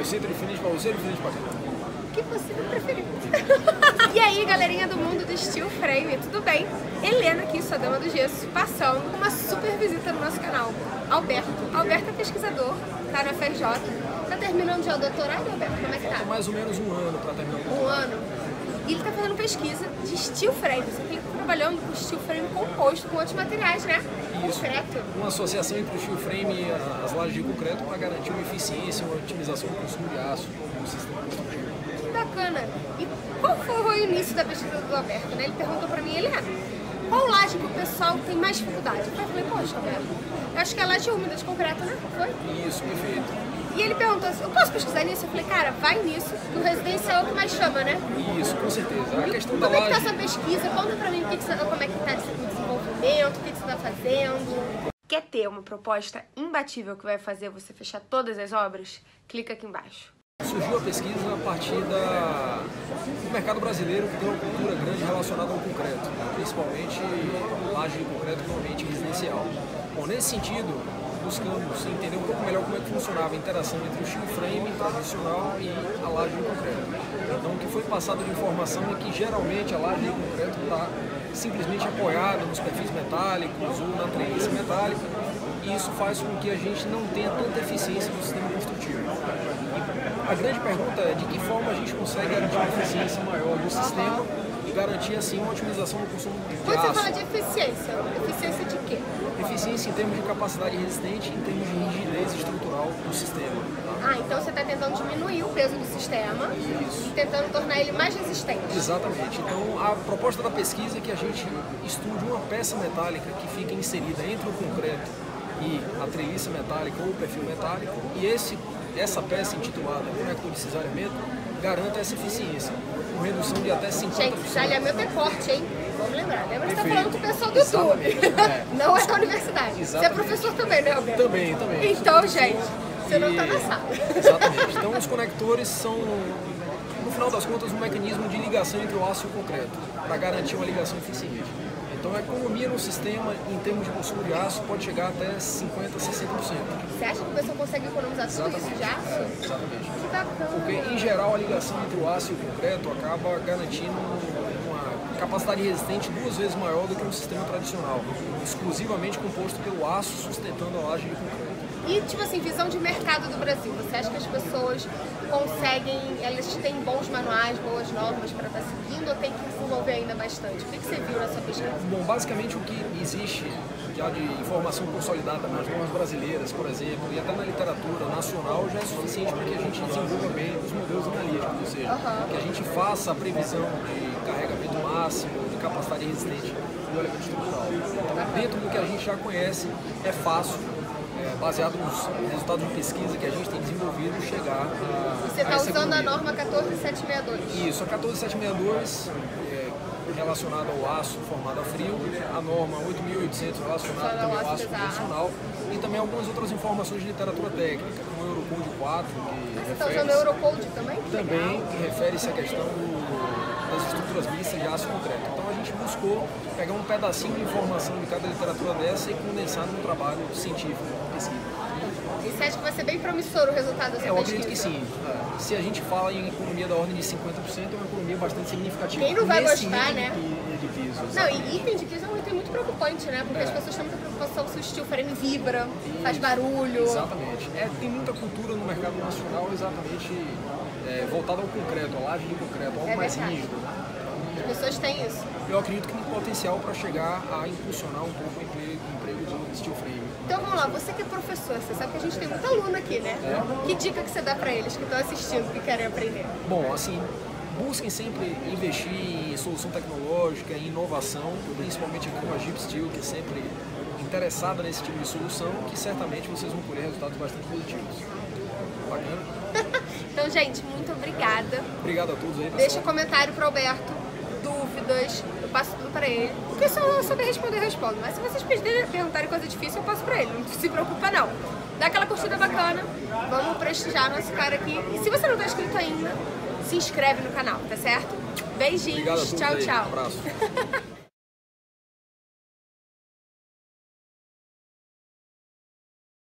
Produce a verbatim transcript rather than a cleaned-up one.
sinto diferente pra você ou diferente pra quem? O que você não preferiu? E aí, galerinha do mundo do Steel Frame, tudo bem? Helena aqui, sua dama do gesso, passando com uma super visita no nosso canal. Alberto. Alberto é pesquisador, tá na F R J. Tá terminando já o doutorado, Alberto? Como é que tá? Falta mais ou menos um ano pra terminar o doutorado. Um ano. E ele tá fazendo pesquisa de steel frame. Você fica trabalhando com steel frame composto com outros materiais, né? Isso. Concreto. Uma associação entre o steel frame e as lajes de concreto para garantir uma eficiência, uma otimização do consumo de aço no sistema construtivo. Que bacana. E qual foi o início da pesquisa do Alberto, né? Ele perguntou pra mim, Helena, qual laje que o pessoal tem mais dificuldade? Eu falei, poxa, Alberto, eu acho que é a laje úmida de concreto, né? Foi? Isso, perfeito. E ele perguntou assim, eu posso pesquisar nisso? Eu falei, cara, vai nisso, no residencial é o que mais chama, né? Isso, com certeza. A E questão da como é que tá laje... essa pesquisa? Conta pra mim o que que você, como é que tá esse desenvolvimento, o que que você tá fazendo. Quer ter uma proposta imbatível que vai fazer você fechar todas as obras? Clica aqui embaixo. Surgiu a pesquisa a partir da... do mercado brasileiro, que tem uma cultura grande relacionada ao concreto, principalmente laje de concreto, normalmente residencial. Bom, nesse sentido, buscamos entender um pouco melhor como é que funcionava a interação entre o steel frame tradicional e a laje de concreto. Então, o que foi passado de informação é que geralmente a laje de concreto está simplesmente apoiada nos perfis metálicos ou na treliça metálica, e isso faz com que a gente não tenha tanta eficiência no sistema construtivo. E a grande pergunta é de que forma a gente consegue garantir uma eficiência maior do sistema e garantir assim uma otimização do consumo de aço. Quando você fala de eficiência, eficiência de quê? Eficiência em termos de capacidade resistente, em termos de rigidez estrutural do sistema. Tá? Ah, então você está tentando diminuir o peso do sistema Isso. e tentando tornar ele mais resistente. Exatamente. Então, a proposta da pesquisa é que a gente estude uma peça metálica que fica inserida entre o concreto e a treliça metálica ou o perfil metálico, e esse, essa peça intitulada conector de cisalhamento garanta essa eficiência, com redução de até cinquenta por cento. Gente, cisalhamento é forte, hein? Vamos lembrar. Lembra que você está falando com o pessoal do Exatamente. YouTube. É. Não é da universidade. Exatamente. Você é professor também, né, Alberto? Também, também. Então, gente, você não está E- na sala. Exatamente. Então, os conectores são, no final das contas, um mecanismo de ligação entre o aço e o concreto, para garantir uma ligação eficiente. Então, a economia no sistema, em termos de consumo de aço, pode chegar até cinquenta, sessenta por cento. Você acha que o pessoal consegue economizar tudo isso de aço? É, exatamente. Que bacana. Porque, em geral, a ligação entre o aço e o concreto acaba garantindo uma capacidade resistente duas vezes maior do que um sistema tradicional, exclusivamente composto pelo aço sustentando a laje de concreto. E, tipo assim, visão de mercado do Brasil. Você acha que as pessoas conseguem, elas têm bons manuais, boas normas para estar seguindo ou tem que desenvolver ainda bastante? O que que você viu na sua pesquisa? Bom, basicamente o que existe já de informação consolidada nas normas brasileiras, por exemplo, e até na literatura nacional já é suficiente para que a gente desenvolva bem os modelos analíticos, ou seja, Uhum. que a gente faça a previsão de carregamento máximo, de capacidade resistente do elemento estrutural. Então, dentro do que a gente já conhece, é fácil, é, baseado nos resultados de pesquisa que a gente tem desenvolvido, chegar a Você está a essa usando a economia. norma quatorze mil setecentos e sessenta e dois. Isso, a quatorze mil setecentos e sessenta e dois é, relacionada ao aço formado a frio, a norma oito mil e oitocentos relacionada também ao aço convencional e também algumas outras informações de literatura técnica, como o Eurocode quatro, que Você está usando o refere-se Eurocode também? Que também legal. que refere-se à questão do, das estruturas mistas de aço concreto. Então a gente buscou pegar um pedacinho de informação de cada literatura dessa e condensar num trabalho científico, pesquisa. E você acha que vai ser bem promissor o resultado dessa É, eu pesquisa? acredito que sim. É, se a gente fala em economia da ordem de cinquenta por cento, é uma economia bastante significativa. Quem não vai nesse gostar, item né? De, de piso, Não, exatamente. e item de piso é um item muito preocupante, né? Porque É. as pessoas têm muita preocupação se o steel frame vibra, faz barulho. Exatamente. É, tem muita cultura no mercado nacional exatamente é, voltada ao concreto, à laje de concreto, algo É mais verdade. rígido. Né? As pessoas têm isso. Eu acredito que tem potencial para chegar a impulsionar um pouco o emprego, o emprego do steel frame. Então vamos lá, você que é professor, você sabe que a gente tem muito aluno aqui, né? É. Que dica que você dá pra eles que estão assistindo, que querem aprender? Bom, assim, busquem sempre investir em solução tecnológica, em inovação, principalmente aqui com a Jeep Steel, que é sempre interessada nesse tipo de solução, que certamente vocês vão colher resultados bastante positivos. Bacana? Então, gente, muito obrigada. Obrigado a todos aí, pessoal. Deixa comentário pro Alberto, dúvidas, eu passo tudo pra ele. Porque se eu souber responder, eu respondo. Mas se vocês pedirem, perguntarem coisa difícil, eu passo pra ele. Não se preocupa, não. Dá aquela curtida bacana, vamos prestigiar nosso cara aqui. E se você não tá inscrito ainda, se inscreve no canal, tá certo? Beijinhos, Obrigado a todos tchau, aí. tchau. Um abraço.